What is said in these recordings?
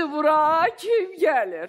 İndi bura kim gəlir?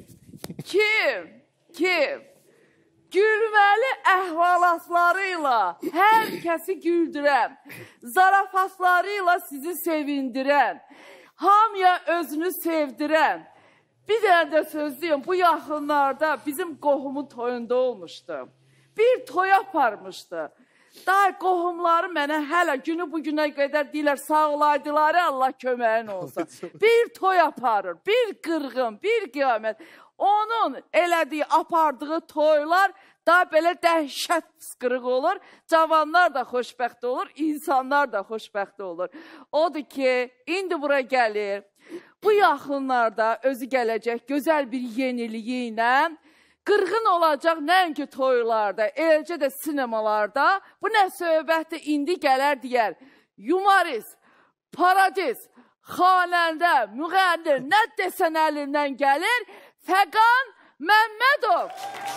Kim? Gülməli əhvalatlarıyla hər kəsi güldürən, zarafatlarıyla sizi sevindirən, hamıya özünü sevdirən. Bir dənə də söz deyim, bu yaxınlarda bizim qohumun toyunda olmuşdu. Bir toy aparmışdı. Daha qohumları mənə hələ günü bugünə qədər deyirlər, sağ olaydılar, Allah köməyin olsun. Bir toy aparır, bir qırğın, bir qiyamət. Onun elədiyi, apardığı toylar daha belə dəhşət pısqırıq olur. Cavanlar da xoşbəxt olur, insanlar da xoşbəxt olur. Odur ki, indi bura gəlir. Bu yaxınlarda özü gələcək gözəl bir yeniliyi ilə qırğın olacaq nəinki toylarda, eləcə də sinemalarda. Bu nə söhbətdir, indi gələr deyər. Yumorist, parodist, xanəndə, müğənni, nə desən əlindən gəlir. Fəqan Məmmədov.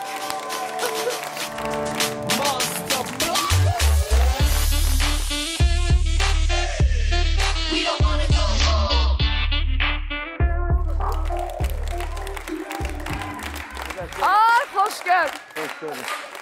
Ay, xoş gəldin. Hoş gördüm.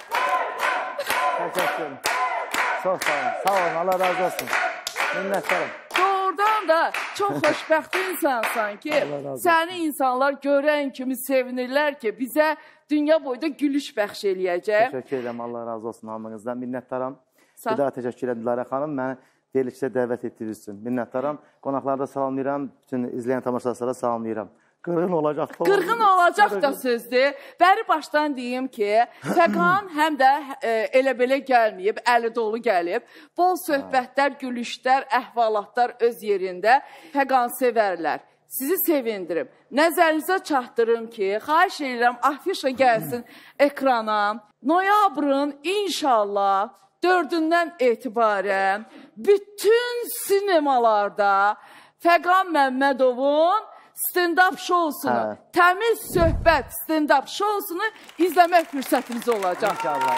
Teşekkür ederim. Çok sağ olun. Sağ olun. Allah razı olsun. Minnettarım. Doğrudan da çox xoşbəxt insansan ki, səni insanlar görən kimi sevinirlər ki, bizə dünya boyda gülüş bəxş eləyəcək. Teşekkür ederim. Allah razı olsun hamınızdan. Minnettarım. Bir daha teşekkür ederim Dilarə xanım. Məni verilişə dəvət etdiyiniz üçün. Minnettarım. Qonaqları da salamlayıram. Bütün izləyən tamaşaçılara salamlayıram. Qırğın olacaq. Qırğın olacaq da sözdür. Bəri başdan deyim ki, Fəqan həm də elə-belə gəlməyib, əli dolu gəlib. Bol söhbətlər, gülüşlər, əhvalatlar öz yerində. Fəqan sevərlər. Sizi sevindirim. Nəzərinizə çatdırım ki, xahiş edirəm, afişa gəlsin ekrana. Noyabrın inşallah 4-dən etibarən bütün sinemalarda Fəqan Məmmədovun stand-up şousunu, təmiz söhbət stand-up şousunu izləmək fürsətiniz olacaq.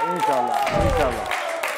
İnşallah.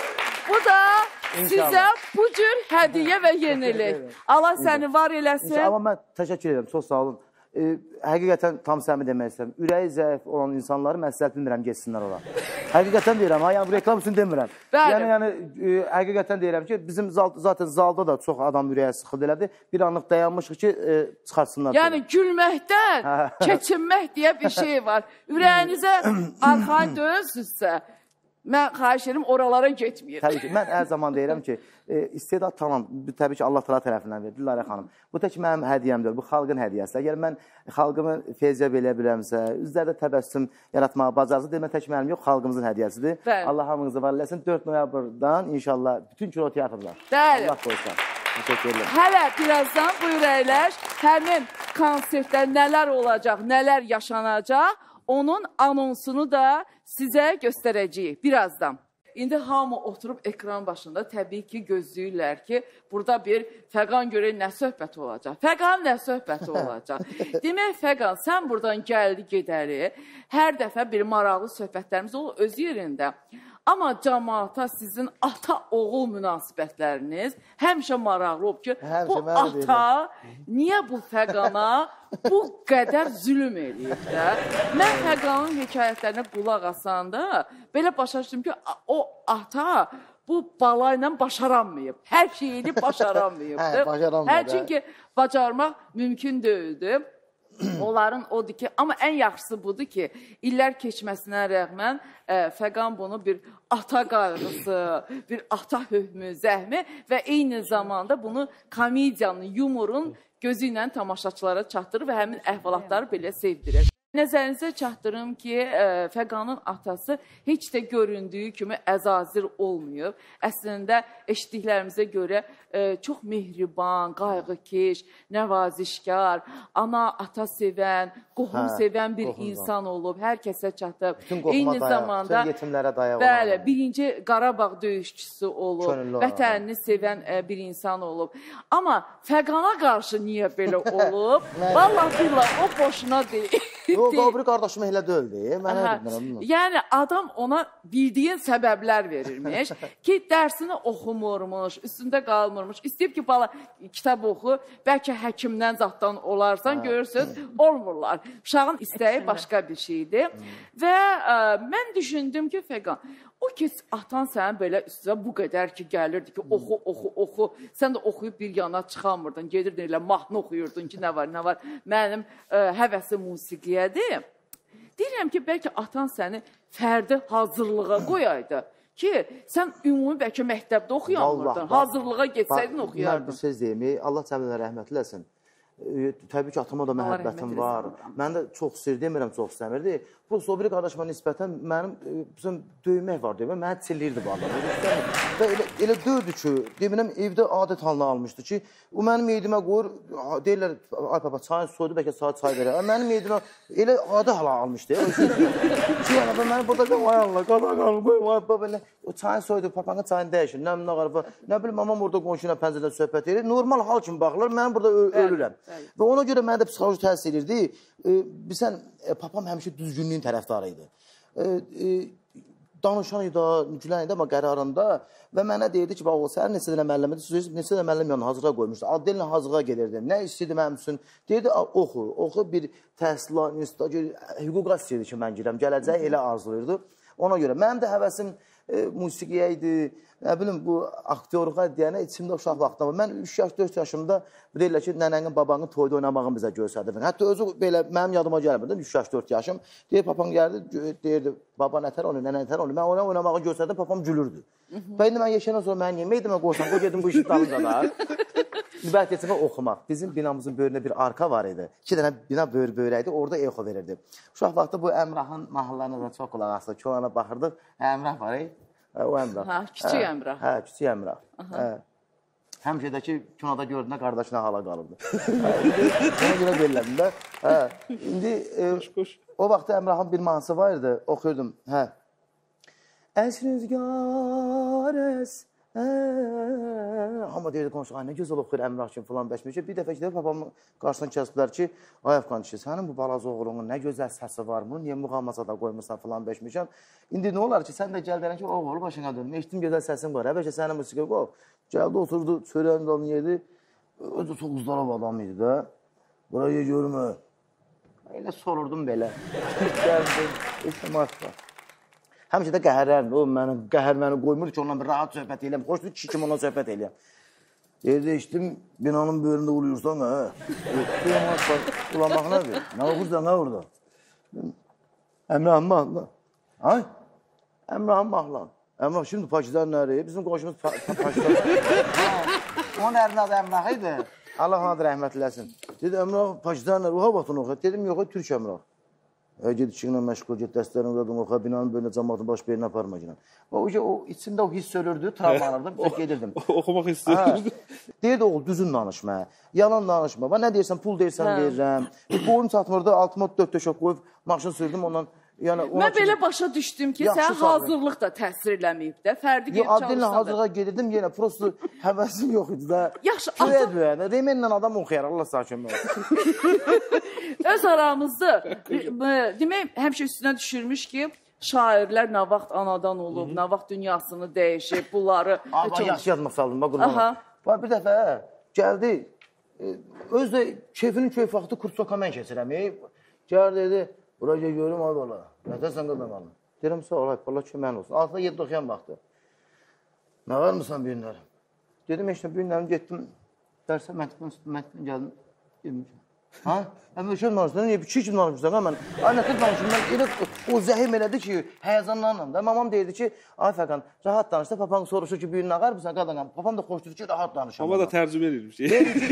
Bu da sizə bu cür hədiyyə və yenilik. Allah səni var eləsin. Amma mən təşəkkür edirəm, çox sağ olun. Həqiqətən tam səmi demək istəyirəm. Ürəyi zəif olan insanları məsləhət bilmirəm, geçsinlər ola. Həqiqətən deyirəm, yəni bu reklam üçün demirəm. Yəni, həqiqətən deyirəm ki, bizim zaten zalda da çox adam ürəyə sıxıldı elədi. Bir anlıq dayanmışıq ki, çıxartsınlar. Yəni, gülməkdən keçinmək deyə bir şey var. Ürəyinizə arxayın döyürsünüzsə, mən xahiş edirəm, oralara getməyir. Təbii ki, mən hər zaman deyirəm ki, istedad tamam, təbii ki, Allah təala tərəfindən verir, Dilarə xanım. Bu tək mənim hədiyyəmdir, bu xalqın hədiyyəsi. Əgər mən xalqımı feyzə belə biləmsə, üzlərdə təbəssüm yaratmağa bacarsa, demə tək mənim yox, xalqımızın hədiyyəsidir. Allah hamınızı var eləsin. 4 noyabrdan inşallah bütün kino teatrlar. Allah qoysun. Təşəkkür ederim. Hələ birazdan buyur əyləş, həmin konsertdə nələr olacaq, nələr yaşanacaq, onun anonsunu da sizə göstərəcəyik birazdan. İndi hamı oturub ekran başında təbii ki gözləyirlər ki, burada bir Fəqan görək nə söhbəti olacaq. Fəqan nə söhbəti olacaq. Demək Fəqan, sən buradan gəldi gedəli, hər dəfə bir maraqlı söhbətlərimiz olur öz yerində. Amma cəmaata sizin ata-oğul münasibətləriniz həmişə maraqlı olub ki, bu ata niyə bu Fəqana bu qədər zülüm eləyib də? Mən Fəqanın hekayətlərinə qulaq asanda belə başa düşdüm ki, o ata bu balayla başaramayıb. Hər şeyini başaramayıb. Çünki bacarmaq mümkün deyildi. Onların odur ki, amma ən yaxşısı budur ki, illər keçməsinə rəğmən Fəqan bunu bir ata qayğısı, bir ata hökmü, zəhmi və eyni zamanda bunu komediyanın, yumorun gözü ilə tamaşaçılara çatdırır və həmin əhvalatları belə sevdirir. Nəzərinizə çatdırım ki, Fəqanın atası heç də göründüyü kimi əzazir olmuyor. Əslində, eşitdiklərimizə görə çox mehriban, qayğıkeş, nəvazişkar, ana, ata sevən, qohum sevən bir insan olub, hər kəsə çatıb. Bütün qohuma dayaq, bütün yetimlərə dayaq olan. Bəli, birinci Qarabağ döyüşçüsü olub, vətənini sevən bir insan olub. Amma Fəqana qarşı niyə belə olub? Vallahi billah, o boşuna deyil. Yox, o biri qardaşım elə deyildi. Mənə bilmirəm. Yəni adam ona bildiyin səbəblər verirmiş ki, dərsini oxumurmuş, üstündə qalmırmış. İstəyib ki, bala kitab oxu, bəlkə həkimdən zatdan olarsan, görürsünüz, olmurlar. Uşağın istəyi başqa bir şeydir. Və mən düşündüm ki, Fəqan, o ki, atan sənə belə üstünə bu qədər ki, gəlirdi ki, oxu. Sən də oxuyub bir yana çıxamırdın, gedirdin elə mahnı oxuyurdun ki, nə var. Mənim həvəsim musiqiyədir. Deyirəm ki, bəlkə atan səni fərdi hazırlığa qoyaydı ki, sən ümumi bəlkə məktəbdə oxuyamırdın, hazırlığa getsəydin oxuyardın. Mən bir söz deyim, Allah səbəblə rəhmət eləsin. Təbii ki, atama da məhəbbətim var. Mən də çox istəyir, demirəm çox istəmirdi. Bu sobiri qardaşıma nisbətən mənim döymək var deyəm, mənə çillirdi bu adam. Və elə dördü ki, demirəm, evdə adət halına almışdı ki, o mənim meydimə qoyur, deyirlər, ay papa, çayın soydu, bəlkə saat çay verər. Mənim meydimə elə adı hala almışdı. Mən burada ay Allah, qadağanı qoyum, ay papa, belə. O çayın soydu, papanın çayını dəyişir. Nə bilim, mamam orada qonşuyla pəncərədən söhbət edir. Normal hal kimi baxırlar, mən burada ölürəm. Və ona görə mənə də psixoloji təsir edirdi. Bilsən, papam həmişə düzgünlüyün tərəfdarı idi. Danışan idi, güllən idi, amma qərarında və mənə deyirdi ki, bax, sən neçə dənə müəlləmədir, neçə dənə müəllim yanına hazırlığa qoymuşdu. Addellə hazırlığa gelirdim. Nə istəyirdi mənim üçün? Deyirdi, oxu, bir təhsilat, hüquqa istəyirdi ki, mən girəm. Gələcəyi elə arzulayırdı. Ona görə mənim də həvəsim musiqiyə idi. Nə bilim, bu aktyorluğa deyənə içimdə uşaq vaxtında var. Mən 3 yaş, 4 yaşımda deyirlər ki, nənənin, babanın toyda oynamağını bizə göstərdi. Hətta özü belə mənim yadıma gəlmirdi, 3 yaş, 4 yaşım. Deyir, papam gəldi, deyirdi, baba nətər onu, nənə nətər onu. Mən ona oynamağı göstərdim, papam gülürdü. Və indi mən yeşəndən sonra mən yeməydimə qoysam, qoy gedim bu işi dalınca da. Mübət keçəmə oxumaq. Bizim binamızın böyründə bir arka var idi. 2 dənə bina böyrəydi, orada echo verirdi. Uşaq vaxtı bu Əmrahın mahallarına da çox qulaq asdı. Kolana baxırdıq, Əmrah var, o Əmrah. Hə, kiçik Əmrah. Hə, kiçik Əmrah. Həmşədəki kinoda gördüyündə qardaşına hala qalıbdı. Ona görə deyirlədim də. İndi o vaxtda Əmrahın bir mahnısı var idi, oxuyurdum. Əs rüzgar əs, amma deyirdi qonşu, ay nə gözəl oxuyur Əmrah kimi filan bəşmişə. Bir dəfə ki, papamın qarşısına kəsblər ki, ay Əfqan kişi, sənin bu balaca oğlunun nə gözəl səsi var, bunu niyə muğamasada qoymursan filan bəşmişəm. İndi nə olar ki, sən də gəl verən ki, oğlu başına dönüm, eşitdim gözəl səsin var, bəlkə sənin musiqi qoy. Gəldi, oturdu, çörəyin dalını yedi, özü çox uzdalab adam idi də, buraya görmə. Elə sorurdum belə. Gəldim, eşitdim var. Həmişə də qəhərlərdir, o qəhər məni qoymur ki, onunla bir rahat söhbət eləyəm, xoşdur kişi kimi ona söhbət eləyəm. Yerdə işdim, binanın böyründə uyuyursan, ulamaq nədir? Nə oxursan, nə orada? Əmrahın mahlan. Ay, Əmrahın mahlan. Əmrah, şimdi Pakizar nəri? Bizim qonşumuz Pakizar. Onun ərin adı Əmrah idi. Allah ona da rəhmət eləsin. Dedi, Əmrah, Pakizar nəri? Oxa vaxtını oxa. Dedim, yox, Türk Əmrah. Ged işinlə məşğul, ged dəstlərini uzadım, oxa, binanın böyrünə cəmatın baş beyrinə aparma gələn. O içində o hiss ölürdü, travmalardan bir gedirdim. Oxumaq istəyirdi. Deyirdi, oğul, düzün danışma, yalan danışma. Nə deyirsən, pul deyirsən, verirəm. Boyum çatmırdı, altıma 4 döşək qoyub, maşın sürdüm ondan. Mən belə başa düşdüm ki, sən hazırlıq da təsir eləməyib də, fərdi gelib çalışsan da. Adillə hazırlığa gedirdim, yenə prosto həvəsim yox idi də. Yaxşı, Köyə-döyə, Remenlə adam oxuyar, Allah sakin olsun. Öz aramızda, demək, həmişə üstünə düşürmüş ki, şairlər nə vaxt anadan olub, nə vaxt dünyasını dəyişib, bunları... Yaxşı yazmaq saldım, bax, qurbanım. Bir dəfə gəldi, öz də keyfinin keyf vaxtı kursoka mən keçirəm. Gəl dedi, buraya görüm, ay bala, nətəsən qadamalı? Deyirəm, sağ ol, Allah kömən olsun. Altına 7 oxuyan vaxtı. Nə var mısan bu günlərim? Dedim, bu günlərim getdim, dərsə məktəbdən gəldim, demişəm. Ha? Əmə şey danışdım, niyə bir şey kimi danışmışsan ha mən? Ay nətər danışım, mən elə o zəhim elədi ki, həyəcanlanla da. Mamam deyirdi ki, ay Fəqan, rahat danışsa, papan soruşur ki, büyünün ağar mısan qadınam? Papam da xoşdur ki, rahat danışam. Mama da tərcümə edirmiş.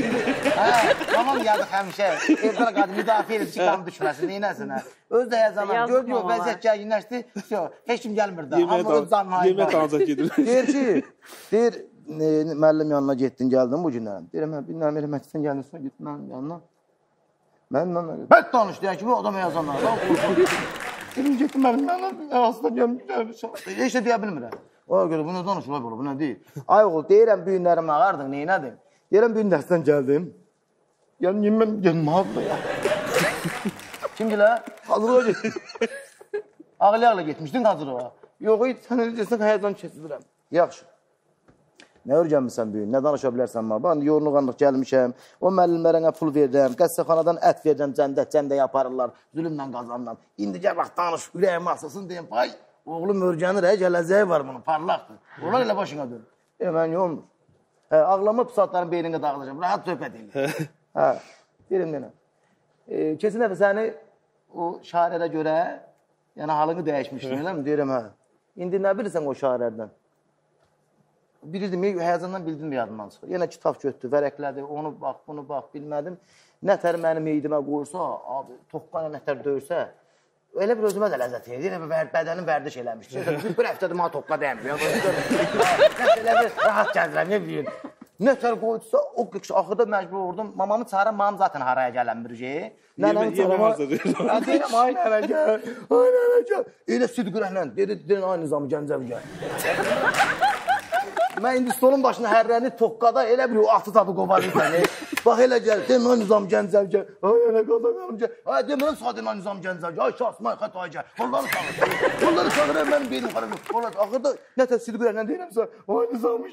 Mamam yazıq həmişə, evdən qadın müdafiə edir ki, qan düşməsin, neynəsin hə? Öz də həyəcanlanır, gördü yox, vəziyyət gərginləşdi, heç kim gəlmir də. Yemək ancaq gedir. Deyir ki, deyir, müəllim yanına getdin, gəldin bu günlərəm. Deyirəm, bilməm, elə məktəbdən gəldin, sonra gittin mənim yanına. Mənimlə bət danış deyən kimi adama yazanlar. Dedim, getdim mənim aslında gəlmişəm. Heç də deyə bilmirəm. O görə bu nə danışır, bu nə deyil. Ay oğul, deyirəm, büyünlərim ağardın, neynədim? Deyirəm, büyün dərsdən gəldim. Gəldim, yemin gəldim, haqqda ya. Kimdiler? Hazırlığa getdim. Ağlı-ağlı getmişdin hazırlığa. Yox, sən deyirsən, həyatdan keçidirəm. Yaxşı. Nə öyrənmirsən bu gün? Nə danışa bilərsən mənə? Bax, yorğun-qanlıq gəlmişəm. O müəllimlərə pul verirəm. Qəssəxanadan ət verirəm, cəndəyə aparırlar. Zülmlə qazanıram. İndi gəl bax, danış, ürəyim asılsın deyim. Ay, oğlum öyrənir, gələcəyi var bunun, parlaqdır. Onlar elə başına dönür. Mən olmur. Ağlama bu saatların beynində dağılacaq. Rahat söhbət edin. Deyirəm denəm. Kesin dəfə səni o şairədə görə, yəni halını dəyişmişdim, elə mi? Deyirəm, hə. İndi nə bilirsən o şairlərdən? Bilirdim, həyəcandan bildim yadımdan çıxır. Yenə kitab götdü, vərəqlədi, onu bax, bunu bax, bilmədim. Nətər mənim meydimə qoyursa, abi, toqqana nətər döyürsə, elə bir özümə də ləzzət edir. Elə bədənim vərdiş eləmişdir. Bir həftədir mənə toqqa dəyəm. Elə bir rahat gəzirəm, ne bileyim. Nətər qoydusa, o axırda məcbur oldum. Mamamı çağıram, mamam zaten haraya gələnmir ki. Yemək hazırlayır. Deyirəm, ay nənə gəl, ay nənə gəl. Elə sidqürəklə, deyirəm, ay nizamı gəncəv gəl. Mən indi stolun başına hərrəni toqqada elə bir o atı tadı qovarır səni. Bax elə gəl, demə nizam gəncəv gəl. Ay nənə qazanarım gəl. Ay demə sadəcə nizam gəncəv gəl. Ay şahsmay xətay gəl. Onları çağır. Onları çağırır, mənim beynim xarım. Axırda nətər sidqürəklə deyirəmsə, ay nizamı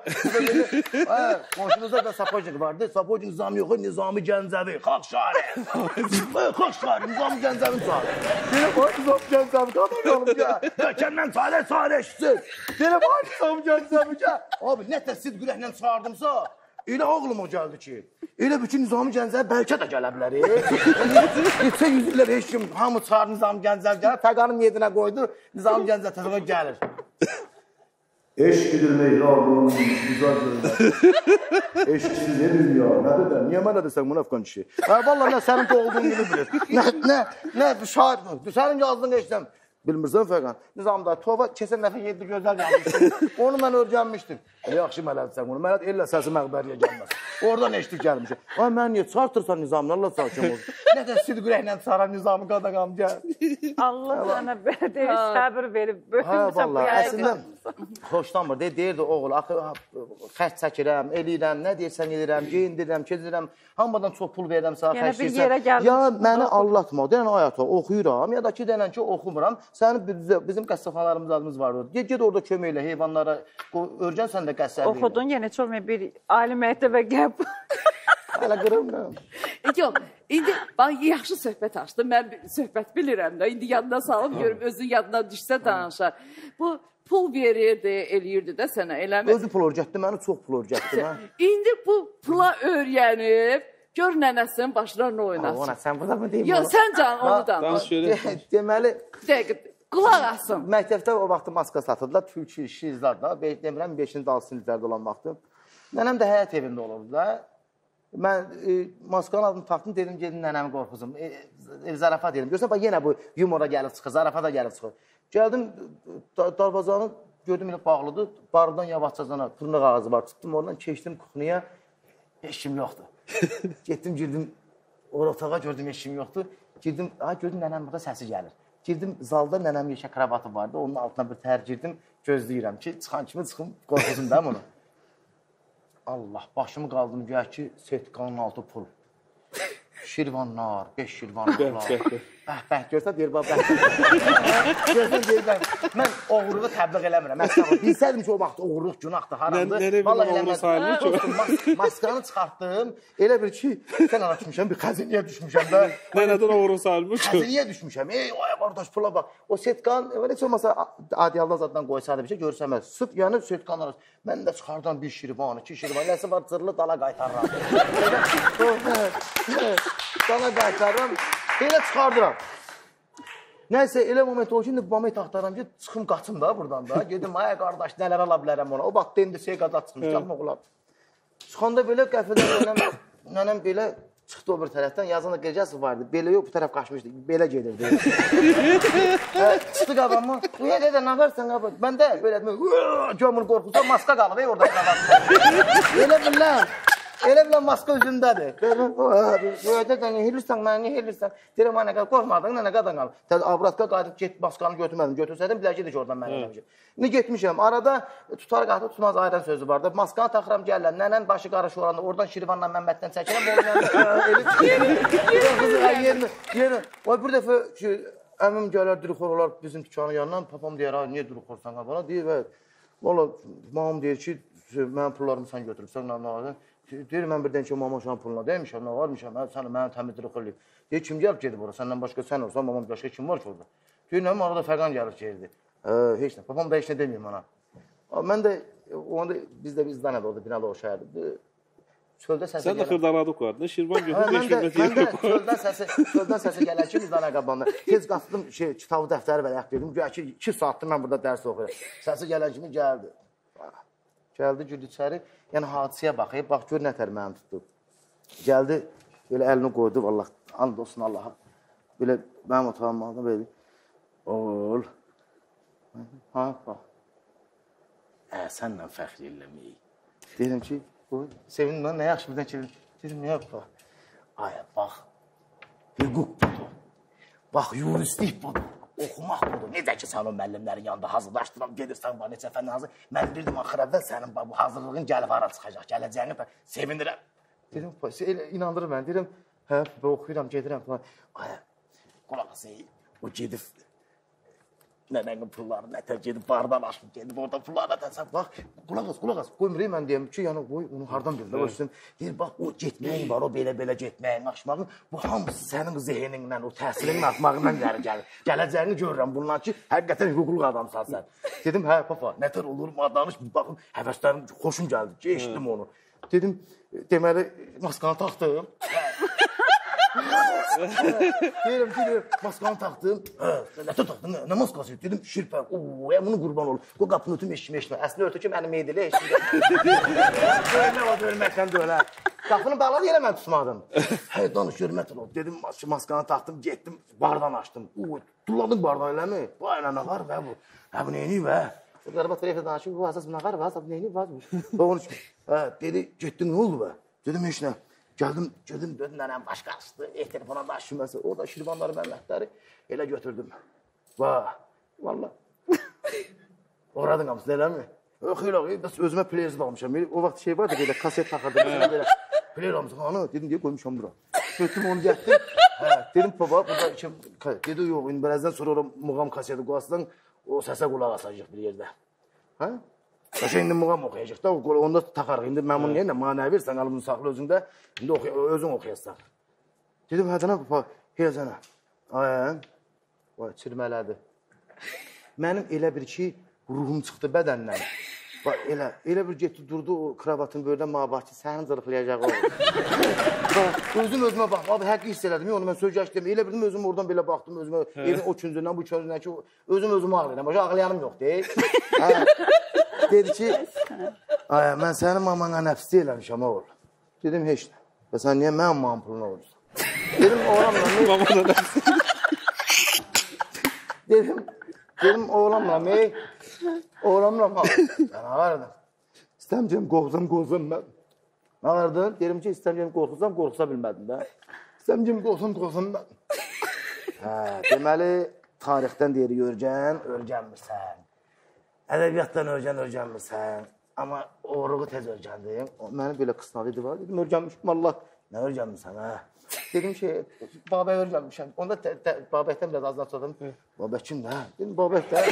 gəl. Qonşunuzda da Sapojnik vardı. Sapojnik nizam yox, nizamı gəncəvi. Xalq şairi. Xalq şairi, nizamı gəncəvin çağır. Deyirəm, ay nizam gəncəvi, qazanarım gəl. Dökəndən çağır eşitsin. Deyirəm, ay nizam gəncəvi gəl. Abi, nətər sidqürəklə çağırdımsa, elə ağlım o gəldi ki, elə bütün Nizami Gəncəvi bəlkə də gələ bilər. Neçə yüzlər heç kim, hamı çağır Nizami Gəncəvi gəlir, təqanın yedinə qoydu, Nizami Gəncəvi təzəqə gəlir. Eşkidir meyranın, güzel görünür. Eşksiz ne dünya, ne dedem? Niye bana desek münafıkan kişi? Vallahi ne senin doğduğun gibi bilir. Ne şair mi? Senin yazdığını eşitəm. Bilmirsən Fəqan? Nizamda tova keçən dəfə 7 gözəl yazmışdım. Onu mən öyrənmişdim. Yaxşı mələdsən onu. Mələd elə səsi məqbəriyə gəlməz. Oradan eşitib gəlmişəm. Ay mən niyə çartırsan Nizamını? Allah sakin olsun. Nədən sidqürəklə çağıran Nizamı qadağam gəl. Allah sənə verdi, səbir verib. Hə vallahi əslində xoşlanmır. Deyirdi oğul, axı xərc çəkirəm, eləyirəm, nə deyirsən edirəm, geyindirirəm, keçirəm. Hamıdan çox pul verirəm sənə xərcləyirsən. Ya məni allatma. Deyən ayata oxuyuram ya da ki deyən ki oxumuram. Sənin bizim qəssəxanalarımız adımız var. Get orada kömək elə heyvanlara. Örgən sən də qəssəbliyi. Oxudun, yenə çox bir ali məktəbə gəb. Hələ qırım da. Yox, indi bax, yaxşı söhbət açdım. Mən söhbət bilirəm də. İndi yadına salıb görüm, özün yadına düşsə danışar. Bu pul verirdi, eləyirdi də sənə, eləmi? Özü pul örgətdi, məni çox pul örgətdi. İndi bu pula öyrənib, gör nənəsinin başına nə oynasın. Ona sən burada mı deyim? Yox, sən can, onu da. Deməli, qulaq asın. Məktəbdə o vaxtı maska satırdılar, Türk işi izladılar. Demirəm, 5-ci, 6-cı illərdə olan vaxtı. Nənəm də həyat evində olurdu da. Mən maskanın adını taxdım, dedim, gedin nənəmi qorxuzum. Zarafat edim. Görsən, bax, yenə bu yumora gəlib çıxır, zarafata gəlib çıxır. Gəldim, darvazanı gördüm, elə bağlıdır. Barıdan yavaşcazana tırnaq ağzı var. Tutdum oradan, keçdim kuxniyə. Heç kim yoxdur. Getdim, girdim, otağa gördüm, heç kim yoxdur. Girdim, gördüm, nənəm burada səsi gəlir. Girdim, zalda nənəm yeşə kravatı vardı. Onun altına bir tər girdim, gözləyirəm ki, çıxan kimi çıxım, qorxuzum da bunu. Allah, başımı qaldım, gəl ki, setkanın altı pul. Şirvanlar, 5 şirvanlar. Bəh, görsən, deyir, bax, görsən, deyir, mən oğurluğu təbliğ eləmirəm. Bilsədim ki, o vaxt oğurluq günahdır, haramdır. Nereye bir oğurluq sayılır ki? Maskanı çıxartdım, elə bir ki, sən açmışam, bir xəziniyə düşmüşəm da. Nereden oğurluq sayılmış ki? Xəziniyə düşmüşəm, ey, qardaş, pula bax. O setkan, heç olmasa adiyaldan zaddan qoysaydı bir şey, görsəməz. Sıt, yəni setkan arası. Mən də çıxardan 1 şirvan, 2 şirvan, nəsə var, cırlı dala qaytarıram. Dala qaytarıram, elə çıxardıram. Nəysə, elə moment o ki, indi moment axtaram ki, çıxım, qaçım da buradan da. Gedim, ay qardaş, nələr ala bilərəm ona. O vaxt indi seyqada çıxmış, gəlmə oğlan. Çıxanda belə qəfədən nənəm belə çıxdı o bir tərəfdən, yazında qecəsi vardı. Belə yox, bu tərəf qaçmışdı, belə gedirdi. Çıxdı qabamı, uya dedə, nə varsan qabam? Mən də belə gömür qorxusa, maska qalıb, orada qabam. Elə bilən maska üzündədir. Dedə, nə hilirsən, mənə niyə hilirsən? Deyirəm, nə qədər qorxmadın, nə qadan qalıb. Avratka qayıdıb get, maskanı götürmədim. Götürsədim, biləcəkdir ki, oradan mənə eləmişim. İndi getmişəm, arada tutar qatı, tutmaz ayran sözü var da. Maskanı taxıram, gəlirlər, nənən başı qarış oranda, oradan Şirvanla Məmməddən çəkirəm, olmayan Yəni, bir dəfə ki, əmim gələr, dirixor olar bizim dükkanın yanından, papam deyər, niyə dirixorsan qabana? Deyir, valla, mamam deyir ki, mənim pullarımı sən götürübsən, nə var? Deyir, mən birdən ki, mamam şanın puluna demişəm, nə varmışam, mənim təmiz dirixor eləyib. Deyir, kim gəlib gedib ora, səndən başqa sən olsan, mamam başqa kim var ki orada? Deyir, nə arada fəqan gəlib geldi. Heç nə, papam da heç nə deməyim ona. Mən də, biz də bizdən ədə oldu, binada o şəhərdir. Çöldə səsi Sən də xırdaladıq vardı. Şirvan götürüb 5 Çöldən səsi gələn ki, bizdən əqabanda. Tez qatdım, kitabı, dəftəri və yaxq dedim. Güya ki, 2 saatdır mən burada dərs oxuyuram. Səsi gələn kimi gəldi. Gəldi, güldü içəri. Yəni, hadisəyə baxıyıb, bax, gör nətər mənim tutdu. Gəldi, belə əlini qoydu, Allah, and olsun Allaha. Belə, mənim otağım aldım, belə. Ol. Ha, bax. Sənlə fəxr eləməyik. Deyirəm ki, sevindim lan, nə yaxşı birdən ki, dedim, nə yapaq? Ay, bax, hüquq budur, bax, yuristlik budur, oxumaq budur. Necə ki, sən o müəllimlərin yanında hazırlaşdıram, gedirsən, var, neçə fəndən hazır. Mən bildim, axır əvvəl sənin bu hazırlığın gəlib ara çıxacaq, gələcəyini sevindirəm. Dedim, inandırır mən, deyirəm, hə, oxuyuram, gedirəm falan. Ay, qulaq asın, o gedib, nənənin pulları nətər gedib, bardan açıb, gedib orada pulları nətər, bax, qulaq as, qoymurayım mən deyəm ki, yəni, onu hardan bildir, başlayım, deyir, bax, o getməyin var, o belə-belə getməyin, açmağın, bu hamısı sənin zehninlə, o təhsilinin artmağından gəlir, gələcəyini görürəm bundan ki, həqiqətən hüquqluq adamsan sən. Dedim, hə, papa, nətər olur, danış, baxın, həvəslərim, xoşum gəldi, geçdim onu. Dedim, deməli, maskanı taxdım. Deyirəm ki, maskanı taxdım. Nətə taxdın, nə maskası? Dedim, şirpə, bunu qurban olur. Bu qapını ötüm eşkimi. Əslində örtü ki, mənim meydili eşkimi. Görmək o, görməkdən döylə. Qapını bağladı, yerə mən tutmadım. Hə, danış, görmət olur. Dedim, maskanı taxdım, getdim, bardan açdım. Tulladım bardan, eləmi? Bu ayla nə var və bu? Hə, bu neyini və? Qarabat tərəfə danışım, bu əsas buna var və, bu neyini var? Onun üçün, dedi, getdin, nə oldu və? Dedim, heç nə. Gəldim, dedim, nənəm başqa açdı, telefona daşıması, o da şirvanları, məmləkləri elə götürdüm. Valla. Oradın hamısı, eləmi? Xeyla, özümə player'ı da almışam. O vaxt şey var da, belə kaset taxardım, belə player almışam, hanı? Dedim, deyə qoymuşam bura. Götüm onu getdim, dedim, baba, burada, dedi, yox, birazdan sonra muğam kaseti qoyasından, o səsə qulaq asacaq bir yerdə. Hə? Başa indi muğam oxuyacaq da, onda taxarıq. İndi mən bunu yenə mənə versən, alımını saxla özündə, indi özün oxuyasın. Dedim, hədənə, heyəcənə. Ayən, çirmələdi. Mənim elə bir ki, ruhum çıxdı bədəndən. Elə bir getdi, durdu o kravatın böyrdən mənə bax ki, sənin zırıqlayacaq o. Özüm özümə baxdım, həqqi hiss elədim, onu mən söz geçdim. Elə bildim, özüm oradan belə baxdım, özümə, evin o küncündən, bu küncündən ki, özüm özümü ağlayıram. Başa ağlayanım yox, deyil. Dedi ki, mən sənin mamana nəfsi eləmişəm, oğul. Dedim, heç nə. Və sən niyə mənim mamam puluna olursan? Dedim, oğlamla, Mamana nəfsi. Dedim, oğlamla, oğlamla, mən ağardım. İstəmcəm, qorxsam mən. Ağardın, derim ki, istəmcəm, qorxsa bilmədim də. İstəmcəm, qorxsam mən. Deməli, tarixdən deyir, örgənmirsən. Ədəbiyyatdan örgənmirsən. Amma oğruğu tez örgəndim. Mənim belə qısnadı var. Dedim, örgənmişim, Allah. Nə örgənmirsən, hə? Dedim ki, Babək örgənmişəm. Onda Babəkdən biraz azdan çoxadım. Babək kimdir, hə? Dedim, Babək də.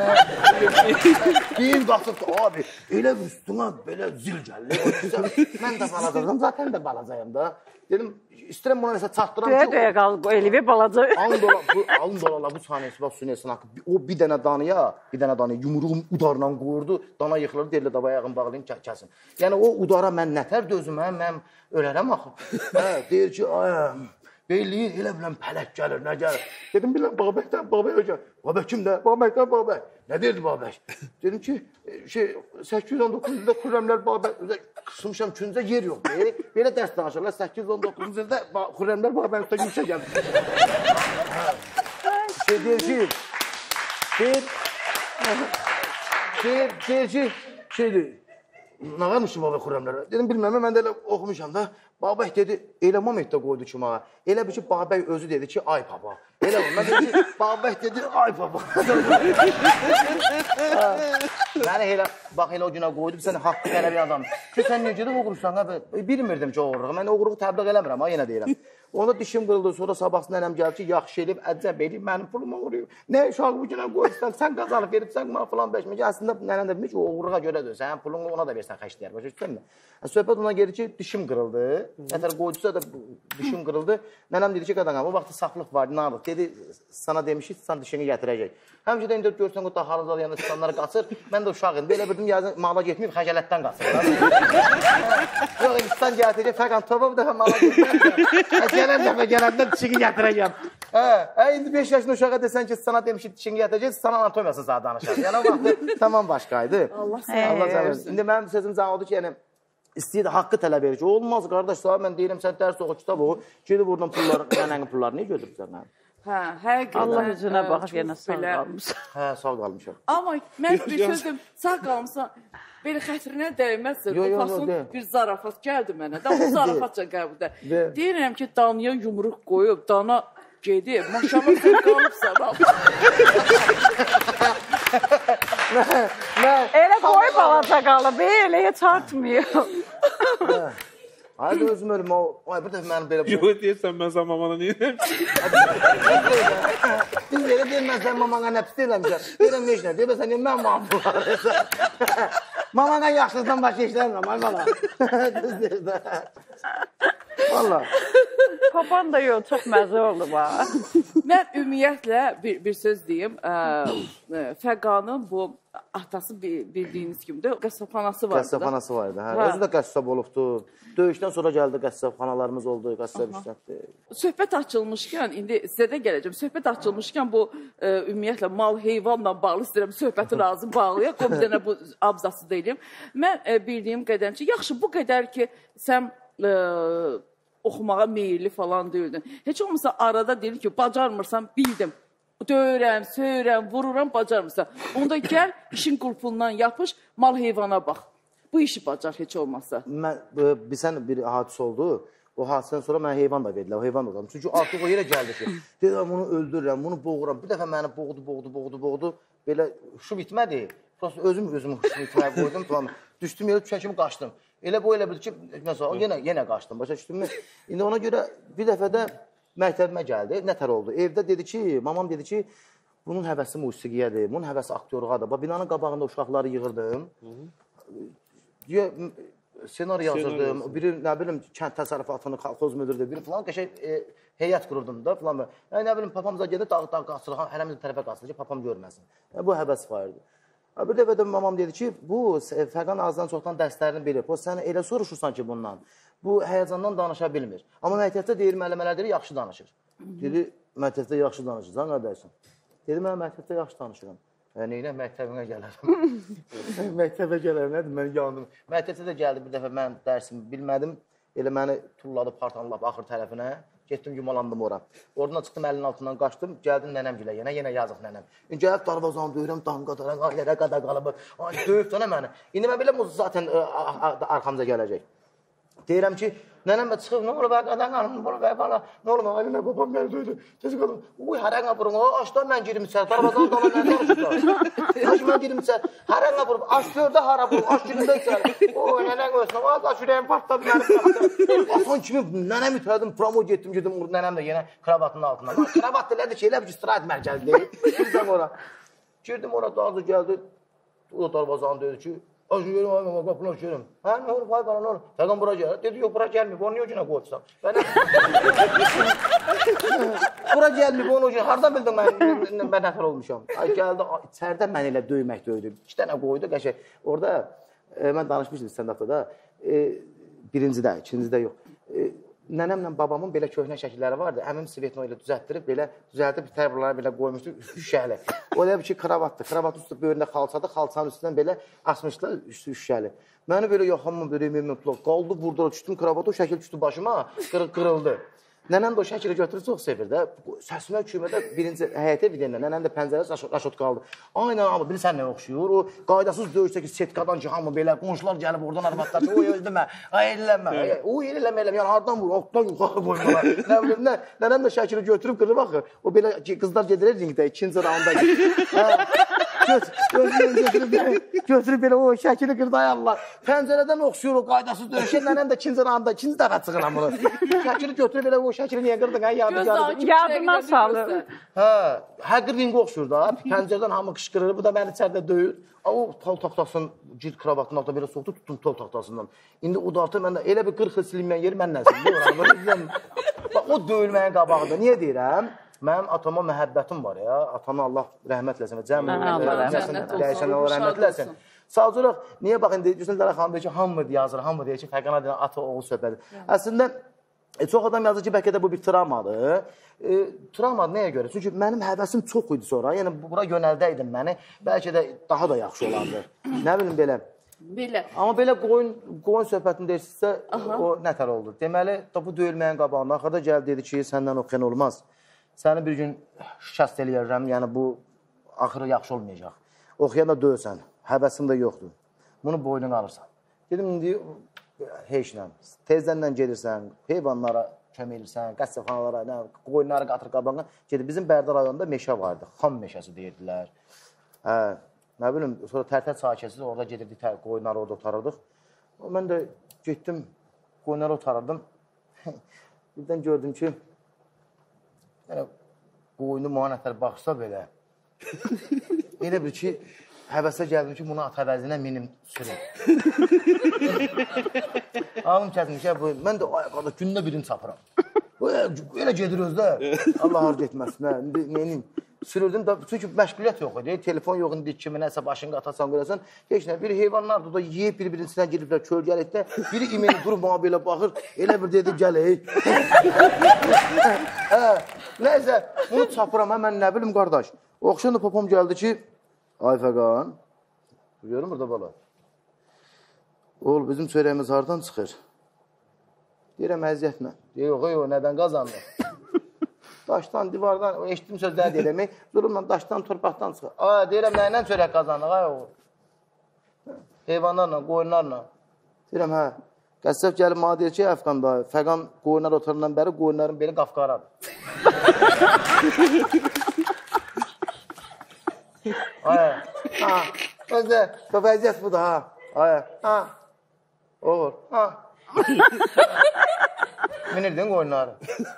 Deyim, qaçıb, abi, elə bir üstüna belə zil gəlir. Mən də balacayım, zaten də balacayım da. Dedim, istəyirəm buna nəsə çatdıram ki... Döyə qal, elivi balaca. Alın dolarla bu saniyəsi, bax, sünəsin haqqı. O bir dənə danıya yumruğum udarla qoyurdu, dana yıxılır, deyirlə, dava ayağını bağlayın, kəsin. Yəni, o udara mən nətər dözüm, mən ölərəm axı. Deyir ki, beyliyin, elə bilən pələk gəlir, nə gəlir. Dedim, bilən, Babəkdən, Babək ögər. Babək kimdə? Babəkdən, Babək. Nə deyirdi Babək? Dedim ki, 819 ildə Xürrəmlər Babək, qısmışam küncə yer yox, belə dərs danışırlar, 819 ildə Xürrəmlər Babək üstə gülşə gəldi. Deyir ki, şeydir, nə varmışım Babək Xürrəmlərə? Dedim, bilməm, mən də elə oxumuşam da. Babək dedi, elə momentdə qoydu ki, mənə. Elə bir ki, Babək özü dedi ki, ay baba. Elə o, mən dedi ki, Babək dedi, ay baba. Məni elə... bax elə o günə qoydum, sən haqqı tələbi adam. Ki, sən necə də oğurursan, bilmirdim ki, oğurluq. Mən oğurluğu təbliğ eləmirəm, yenə deyirəm. Onda dişim qırıldı, sonra sabahsın nənəm gəldi ki, yaxşı eləyib, əcəb eləyib, mənim pulumu uğuruyub. Nə uşağı bu günə qoyursan, sən qazanıb veribsən, falan 5 milyon. Əslində nənəm də demiş ki, o uğurluğa görədir, sən pulunu ona da versən xəşləyər, başa düşdünmü? Söhbət ona gedir ki, dişim qırıldı, nətər qoydusa da dişim qırıldı. Nənəm dedi ki, qadağam, o vaxtda saflıq vardı, nə alıq? Dedi, sana demişik, sən dişini gətirəcək. Həmcə də indi görsən, o da halıda yanında çıxanlar qaçır, mən də uşaq idim, belə bildim, yazın, mala getməyib, xəcələtdən qaçır. Yox, İnsan gətirəcək, fəqən topa bir dəfə mala getməyib, gələn dəfə gələndən dişini gətirəcəm. İndi 5 yaşında uşağa desən ki, sana demişik, dişini gətirəcək, sana anatomiyasını sana danışar. Yəni, o vaxtda tamam başqaydı. Allah sənə versin. İndi mənim sözüm zaten oldu ki, yəni, istəyir, haqqı tələb edir ki, olmaz qardaş, mən deyirəm, sən dərs oxu, kitab oxu, gedib oradan pulları, nənənin pullarını niyə götürürsən mənim? Hə, həqiqətən. Allah üzünə baxıb yenə sağ qalmışsan. Hə, sağ qalmışam. Amma mən bir sözüm, sağ qalmışsan, belə xətrinə dəyməzsin. O fason bir zarafat gəldi mənə. Da o zarafatca qəbuldə. Deyirəm ki, danıya yumruq qoyub, dana gedib, maşallah sən qalıbsan. Elə qoy balaca qalıb, elə heç artmıyor. Hayır özüm ölüm, ay bir dəfə mənim belə... Yox deyirsən, mən sən mamana neyirəm? Biz belə deyir, mən sən mamana nə pis deyirəmişəm. Deyirəm, ne işlə? Deyirəm, sən mən mamana. Mamana yaxşısından başqa işləmirəm, ay bala. Düz deyir də. Valla. Papan da yox, çox məzə oldu bax. Mən ümumiyyətlə bir söz deyim. Fəqanın bu atası bildiyiniz kimi də qəssabxanası vardı. Qəssabxanası vardı, hə. Özü də qəssab olubdu. Döyüşdən sonra gəldi qəssabxanalarımız oldu, qəssab işlətdi. Söhbət açılmışkən, indi sizə də gələcəm. Söhbət açılmışkən bu ümumiyyətlə mal, heyvanla bağlı istəyirəm söhbəti lazım bağlayaq. O bir dənə bu abzası deyim. Mən bildiyim qədər ki, yaxşı bu qədər ki, sən oxumağa meyilli falan deyildin. Heç olmasa arada deyil ki, bacarmırsan, bildim. Döyürəm, söyürəm, vururam, bacarmırsan. Onda gəl, işin qulpundan yapış, mal heyvana bax. Bu işi bacar heç olmasa. Bilsən bir hadisə oldu. O hadisədən sonra mənə heyvan da verdilər. O heyvan da oldu. Çünki artıq o yerə gəldi ki, dedim, bunu öldürürəm, bunu boğuram. Bir dəfə məni boğdu. Belə huşu bitmədi. Özüm huşu bitməyə qoydum. Düşdüm yerə, düşən kimi qaçdım. Elə bu elə bildi ki, məsələn, yenə qaçdım. Başa düşdünmü? İndi ona görə bir dəfə də məktəbimə gəldi. Nətər oldu? Evdə dedi ki, mamam dedi ki, bunun həvəsi musiqiyədir, bunun həvəsi aktyorluğadır. Binanın qabağında uşaqları yığırdım. Senari yazırdım, biri, nə bilim, kənd təsərrüfatını, kolxoz müdürüdür, biri falan, qəşək heyət qururdum da, falan. Nə bilim, papamıza gedir, dağ qaçırır, hələmizin tərəfə qaçırır ki, papam görməsin. Bu həvəs var idi. Bir dəfə də mamam dedi ki, bu Fəqan azdan çoxdan dərslərini bilir. O, sən elə soruşursan ki, bundan. Bu həyəcandan danışa bilmir. Amma məktəbdə deyir, müəllimələr yaxşı danışır. Dedi, məktəbdə yaxşı danışırsan, nə dərsən? Dedi, mən məktəbdə yaxşı danışıram. Neynə, məktəbimə gələrəm. Məktəbə gələrəm, nədir, mən yandım. Məktəbdə də gəldi, bir dəfə mən dərsimi bilmədim. Elə məni tulladı partanın lap axır tərəfinə. Getdim, yumalandım ora. Oradan çıxdım, əlinin altından qaçdım. Gəldim nənəmgilə, yenə yazıq nənəm. Gəlib darvazanı döyürəm, damqadara, ailədə qada qalıb. Döyüb sənə məni. İndi mən biləm, o zaten arxamıza gələcək. Deyirəm ki, nənəm də çıxıb, nə olub, qadan qalım, nə olub, ailəmə, babam məni döydü. Tezi qalım, hərəngə vurun, açlar mən girim içər, darvazanı dana mən danışırlar. Aç mən girim içər, hərəngə vurub, aç gördə hara vurub, aç girimdə içər. Nənən ölsün, aç ürəyim partladı, mənim. Asan kimi nənəm itərdim, promo getdim, nənəm də yenə kravatının altından. Kravat elədi ki, elə bir istirahət mərkəzi deyil. Girdim ora. Girdim ora, dağızı gəldi, o da darvazanı döydü ki, aç görüm, ay mama, qapını aç görüm. Hə, nə olub, ay bana, nə olub? Fəqan bura gəlir. Dedi, yox, bura gəlməyib, onu niyə o günə qoydusan? Bura gəlməyib, onu o günə, harada bildim mən nəfər olmuşam? Ay, gəldi, içərdə mən elə döymək döydüm. 2 dənə qoydu, qəşək. Orada, mən danışmışdım stand-upda da, birincidə, ikincidə yox. Nənəmlə babamın belə köhnə şəkilləri vardı. Əmim Svetno ilə düzəltdirib, belə düzəldib, tərburları belə qoymuşdu, şüşəli. O elə bir ki, kravatdır. Kravatın üstü böyründə xalçadır, xalçanın üstündən belə asmışlar, üstü şüşəli. Məni belə yaxamın, belə qaldı, burada düşdüm kravata, o şəkil düşdü başıma, qırıldı. Nənəm də o şəkili götürür, çox sevir də. Səsimə kümədə birinci həyətə vidəndə, nənəm də pəncərədə raşot qaldı. Aynen abi, bilirsən nə oxşuyur? O qaydasız döyüşdəki setkadan ki, hamı belə, qonşular gəlib oradan arvadlar ki, oy öldümə, ay eləmə, oy eləmə, yəni hardan vur, altdan yuxarı qoymalar. Nə bilim, nənəm də şəkili götürüb qırır baxır. O belə qızlar gedir ringdə, ikinci raunda gedir. Götürüb belə o şəkili qırdı, ay Allah. Pəncərədən oxşuyur o qaydasız döyüşən, nənəm də ikinci dəfə çıxıram bunu. Şəkili götürüb belə o şəkili niyə qırdın, ay yadınız? Yadına salır. Hə, həqiqi rinqə oxşuyur da. Pəncərədən hamı qışqırır, bu da məni içəridə döyür. O tol taxtasının cilt kravatının altında belə soxdu, tutdum tol taxtasından. İndi o da artıq məndə elə bir 40 il silinməyən yeri məndən sildi. Bax, o döyülməyin qabağıdır. Niyə deyirəm? Mənim atama məhəbbətim var ya. Atama Allah rəhmət eləsin və dəyişən Allah rəhmət eləsin. Sadəcə olaraq, niyə bax, indi Lara xanım deyir ki, hamı yazır, hamı deyir ki, Fəqana deyir, ata oğul söhbədir. Əslində, çox adam yazır ki, bəlkə də bu bir travmadır. Travmadır nəyə görə? Çünki mənim həvəsim çox idi sonra. Yəni, bura yönəldəydim məni. Bəlkə də daha da yaxşı olardı. Nə bilim belə. Belə. Amma belə qoyun söhbətini deyirsinizsə, o nətər oldu? Deməli, bu döyülməyin qabağında axırda gəldi dedi ki, səndən oxuyan olmaz. Səni bir gün şikast eləyərəm, yəni bu axırı yaxşı olmayacaq. Oxuyan da döyürsən, həvəsim də yoxdur. Bunu boynuna alırsan. Dedim, indi heçlə, tezdən gedirsən, heyvanlara kömək edirsən, qəssəxanalara, qoyunları qatır qabağına. Bizim Bərdə rayonunda meşə vardı, xam meşəsi deyirdilər. Nə bilim, sonra tərtər sakəsiz orada gedirdik, qoyunları orada otarırdıq. Mən də getdim, qoyunları otarırdım. Birdən gördüm ki, qoyunu mənə nətər baxsa belə, elə bir ki, həvəsə gəldim ki, bunu at əvəzinə minim sürüm. Ağlım kəsmiş, mən də ayaqada gündə birini çapıram. Elə gedir özdə, Allah har getməsin, neyim? Sürürdüm, çünki məşğuliyyət yox idi, telefon yox idi, kimi nəsə başını qatasan, görəsən, heç nə, bir heyvanlar da yiyib bir-birinə giriblər kölgəlikdə, biri imeni durub bana belə baxır, elə bir dedi, gəl, nəysə, bunu çapıram, mən nə bilim, qardaş. Oxşan da papam gəldi ki, ay Fəqan, görürüm burada bala, oğul, bizim çörəyimiz hardan çıxır? Deyirəm, əziyyətlə. Yox, nədən qazandı? Daşdan, divardan, eşitdim sözləri deyirəm, zulumla daşdan, torpaqdan çıxır. Deyirəm, nəylə çörək qazanıq, ay oğul? Heyvanlarla, qoyunlarla. Deyirəm, hə, qəssəf gəlib mənə deyir ki, Əfqanda, Fəqan qoyunlar otarandan bəri qoyunların beli qafqaradır. Özdə, vəziyyət budur, ha. Olur, ha. Minirdin qoyunları.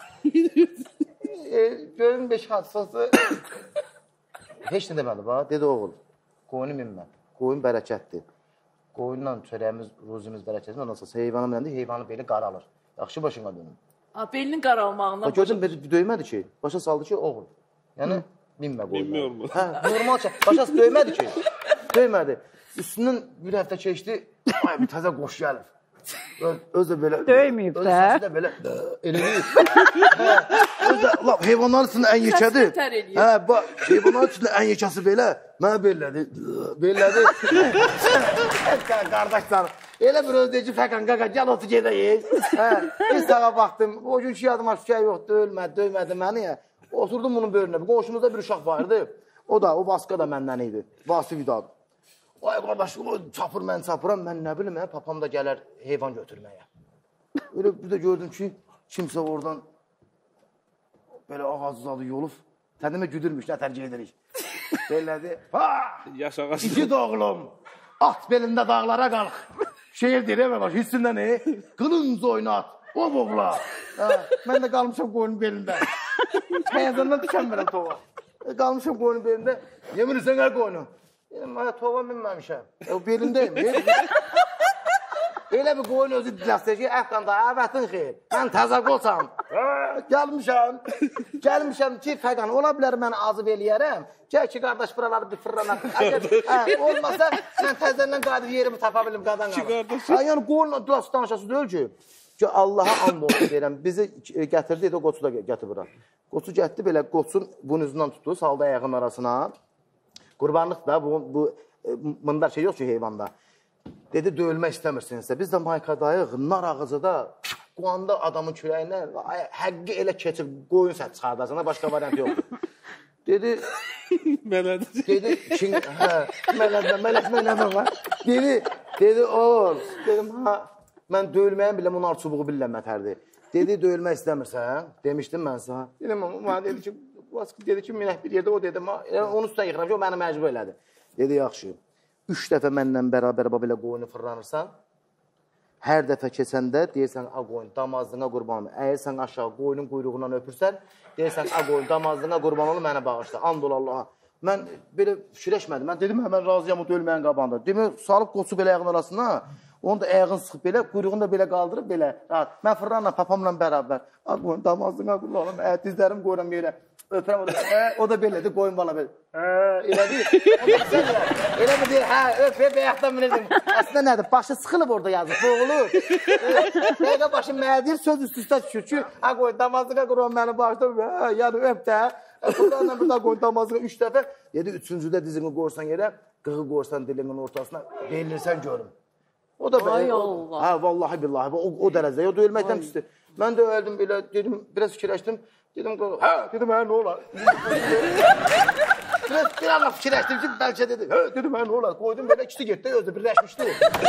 Görün 5 hadisası heç nə demədi, bax, dedi oğul, qoyunu minmə, qoyun bərəkətdir. Qoyunla çörəyimiz, ruzimiz bərəkətdir, ondan sonra heyvana minəndə heyvanın beli qaralır. Yaxşı başına dönün. Belinin qaralmağından... Gördün, döymədi ki, başa saldı ki, oğul. Yəni, minmə qoyunlar. Bilmiyorum. Hə, normal çək, başa döymədi ki, döymədi. Üstündən bir həftə keçdi, ay, bir təzə qoş gəlir. Özdə belə... Döyməyib də. Özdə səsi də belə... Elə deyil. Özdə, heyvanların içində ən yekədir. Hə, bax, heyvanların içində ən yekəsi belə. Mənə bellədi. Bellədi. Qardaş canım. Elə bir öz deyir ki, Fəqan, qaqa, gəl otu gedəyik. Hə, bir sağa baxdım. O gün ki, yadıma şükür yox, döymədi məni. Oturdum bunun bölünə. Qonşumuzda bir uşaq vardı. O da, o Vaska da məndən idi. Vasif İdadı. Ay qardaş, çapır, mən çapıram, mən nə bilim, papam da gələr heyvan götürməyə. Öyle bir də gördüm ki, kimsə oradan belə ağız uzadı yolub, tədimə güdürmüş, nətər gedirik. Belədi, Yaş ağaç. İki doğulum, at belində dağlara qalx. Şehir deyir, hissindən qılınc oynat, o boğla. Mən də qalmışam qoyunun belində. Həyəzəndən düşənmirəm toğa. Qalmışam qoyunun belində, yemin etsən hər qoyunu. Mənə toğa minməmişəm. O belindəyim. Elə bir qoyun özü diləstə ki, Əfqanda, əvətin xeyr. Mən təzə qolsam. Gəlmişəm ki, Fəqan, ola bilər mən azıb eləyərəm. Gəl ki, qardaş, buraları bir fırlanar. Olmasa, mən təzəndən qadir yerimi tapa bilim, qadan qalır. Yəni, qoyunla duası danışası deyil ki, Allaha and olsun deyirəm. Bizi gətirdi, o qoçu da gətir bura. Qoçu gətdi belə, qoçun bunuzundan tutdu, saldı ayağın arasına. Qurbanlıq da, bu mındar şey yox ki, heyvanda. Dedi, döyülmək istəmirsinizsə. Biz də maykadayıq, nar ağızı da, qoğanda adamın kürəyinə, həqqi elə keçir, qoyun sət çıxardarsana, başqa variant yoxdur. Dedi, Mələdir. Dedi, mələk var. Dedi, oğul, dedim, mən döyülməyin bilə munar çubuğu bilən mətərdir. Dedi, döyülmək istəmirsən, demişdim mən sana. Dedim, dedi ki, minək bir yerdə o dedim, onun üstündən yıxıram ki, o məni məcbur elədi. Dedi, yaxşı. 3 dəfə mənlə bərabər belə qoyunu fırlanırsan, hər dəfə keçəndə deyirsən, a qoyun damazlığına qurban olum. Əgər sən aşağı qoyunun quyruğundan öpürsən, deyirsən, a qoyun damazlığına qurban olum, mənə bağışla. And ol Allaha. Mən belə fikirləşmədim. Mən dedim, mən razıyam o ölməyin qabağında. Demək, salıb qoçu belə ayağın arasına, onu da ayağını sıxıb belə, quyruğunu da belə qaldırıb belə, rahat. Mən fırlanla, papamla bərabər. A qoyun damazlığına qurban olum, dizlərim qoyuram yerə. Öpürəm o da, o da belədir, qoyun bana belə. Elə deyil. Elə mi deyir, öp, ayaqdan bilirdim. Əslində nədir, başı sıxılıb orada yazıb, boğulur. Dəqiqə başı mənə deyir, söz üst-üstə düşür ki, qoyun damazlığa qurban məni bağışlayıb, yəni öp də. Buradan burada qoyun damazlığa 3 dəfə. Dedi, 3-cüdə dizini qoyursan yerə, qığı qoyursan dilinin ortasına, deyilirsən görüm. O da belə. Ay Allah. Vallahi billahi, o dərəcədə, o da ölməkdən pisdir. Mən də öldüm belə, dedim, biraz fikirləşdim. Dedim, dedim, nə olar? Bir anla fikirləşdim ki, bəlkə dedi, dedim, nə olar? Qoydum belə, ikisi getdi, özü birləşmişdi.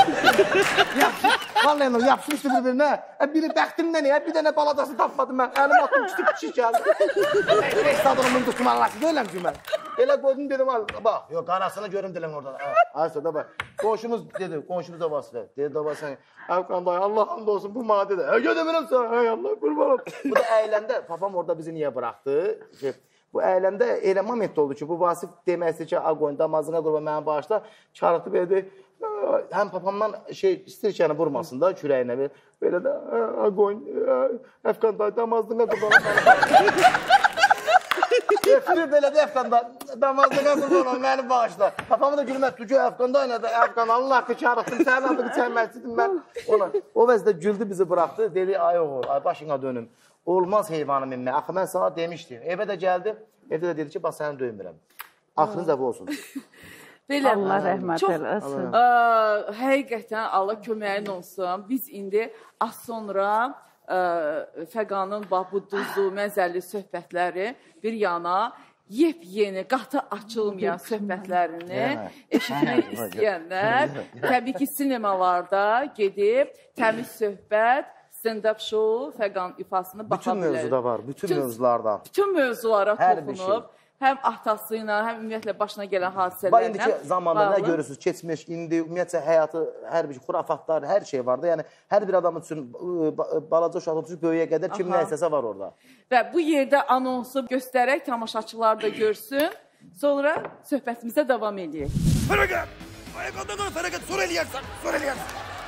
Vallahi yapışmışdı bir-birinə. Biri bəxtimdən, bir dənə baladası tapmadım mən. Əlim atdım, ikisi pişik gəldi. 5 sadırımın tuttum, Allah'ı deyiləm ki mən. Elə qoydum, dedim, bax, yox, qarasını görüm dilin orada. Aysa da bax, qonşumuz dedi, qonşumuz da vasıfə. Dedi, da bax, sən, Əvqan dayı, Allah hamd olsun, bu maddə də. Gedəmirəm sən, Allah, qurbanım. Bu da əyləndə, papam orada bizi niyə bıraxdı? Bu əyləndə elə moment oldu ki, bu Vasif demək ki, qoyun damazına qurban mənə bağışla, çarıqdı belə deyil. Həm papamdan istəyir ki, vurmasın da, kürəyinə ver. Belə də, qoyun, Əvqan dayı damazına qurban mənə bağışla. Eftir belə də Əfqan damazlığa qurban məni bağışla. Papamı da gülmək tucu Əfqan da oynadı. Əfqan Allah ki çarıqdım, sənin adını çəlməsidim mən ona. O vəzdə güldü bizi bıraxdı. Dedi ay oğul, ay başına dönüm. Olmaz heyvanı minmək. Axı mən sana demişdim. Evə də gəldi. Evdə də dedi ki, bax səni döymürəm. Axırınca bu olsun. Belə, Allah rəhmət eləsin. Həqiqətən Allah köməyin olsun. Biz indi az sonra Fəqanın bu duzlu, məzəli söhbətləri bir yana yepyeni, qatı açılmayan söhbətlərini eşitmək istəyənlər təbii ki, sinemalarda gedib təmiz söhbət, stand-up show, Fəqan ifasını baxa bütün bilər. mövzuda var, bütün mövzularda. Bütün mövzulara Hər toxunub. Həm atası ilə, həm ümumiyyətlə başına gələn hadisələrlə. Bax, indiki zamanda nə görürsünüz? Keçmiş, indi, ümumiyyətlə həyatı, hər bir xurafatlar, hər şey var da. Yəni, hər bir adam üçün, balaca uşaq üçün böyüyə qədər kim nə istəsə var orada. Və bu yerdə anonsu göstərək, tamaşaçılar da görsün. Sonra söhbətimizə davam edəyik. Fərəqət! Ayaqanda dur, Fərəqət, sonra eləyərsən, sonra eləyərsən.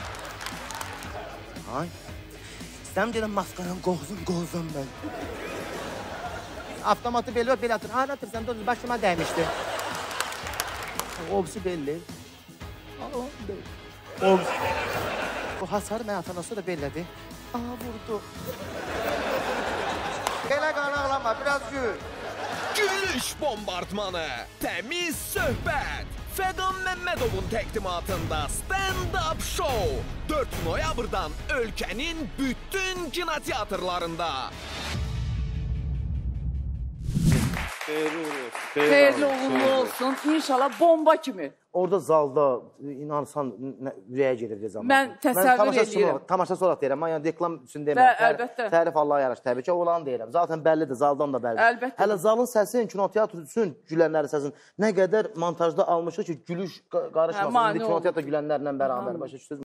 Ay, istəm deyiləm maskanın qozun mən. Avtomatı belli o, belə atır. Ha, atırsan, dur, başıma dəymişdi. Obsi belli. Bu hasarı mən atanası da bellədi. Aha, vurdu. Belə qanaqlama, biraz gül. Gülüş bombardmanı, təmiz söhbət. Fəqan Məmmədovun təqdimatında stand-up show 4 noyabrdan ölkənin bütün kinoteatrlarında. Xeyirli uğurlu olsun. İnşallah bomba kimi. Orada zalda inanırsan ürəyə gedir zaman. Mən təsəvvür edirəm. Tamaşaçı olaraq deyirəm. Yəni reklam üçün demirəm. Əlbəttə. Tərif Allaha yaraşır. Təbii ki, olanı deyirəm. Zaten bəllidir, zaldan da bəllidir. Əlbəttə. Hələ zalın səsin, kinoteatr üçün gülənlərin səsin nə qədər montajda almışıq ki, gülüş qarışmasın. İndi kinoteatr gülənlərlə bərabər başa düşdünüz.